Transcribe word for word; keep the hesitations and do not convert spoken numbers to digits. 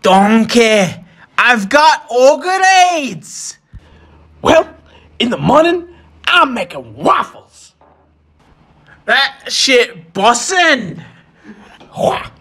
Donkey, I've got all grades. Well, in the morning, I'm making waffles. That shit bussin'. Wha-